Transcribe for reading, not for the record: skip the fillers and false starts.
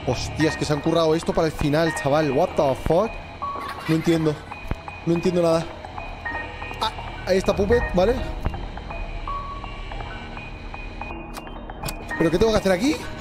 Hostias, que se han currado esto para el final, chaval. What the fuck. No entiendo. No entiendo nada. Ah, ahí está Puppet, ¿vale? ¿Pero qué tengo que hacer aquí?